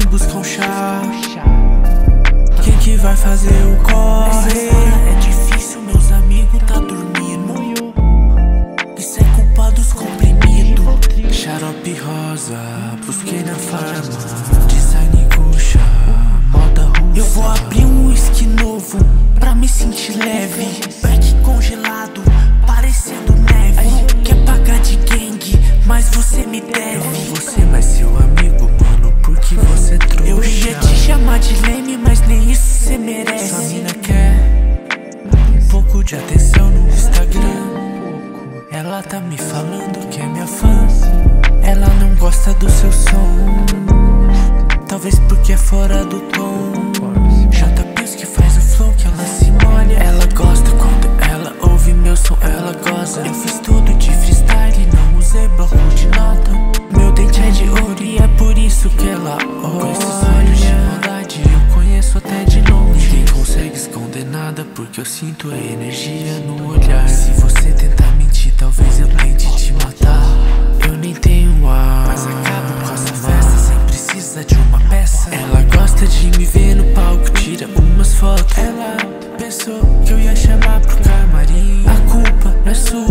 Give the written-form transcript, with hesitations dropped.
buscar um chá. Quem que vai fazer o corre? É difícil, meus amigos tá dormindo. Isso é culpa dos comprimidos. Xarope rosa, busquei na farma. Design Gucci, moda russa. Eu vou abrir um whisky novo pra me sentir leve. Back congelado, parecendo neve. Quer pagar de gangue, mas você me deve. Você mais seu amigo, mano, porque você trouxe. Eu ia te chamar de leme, mas nem isso cê merece. Sua mina quer um pouco de atenção no Instagram. Ela tá me falando que é minha fã. Ela não gosta do seu som, talvez porque é fora do tom. JPs que faz o flow que ela se molha. Ela gosta quando ela ouve meu som, ela goza. Eu fiz tudo de freestyle, não usei bloco de nota. Meu dente é de ouro e é por isso que ela olha. Com esses olhos de maldade eu conheço até de longe. Ninguém consegue esconder nada porque eu sinto a energia no olhar. Se você tentar mentir, talvez eu tente te matar. Eu nem tenho ar, mas acabo com essa festa sem precisar de uma peça. Ela gosta de me ver no palco, tira umas fotos. Ela pensou que eu ia chamar pro camarim. A culpa não é sua,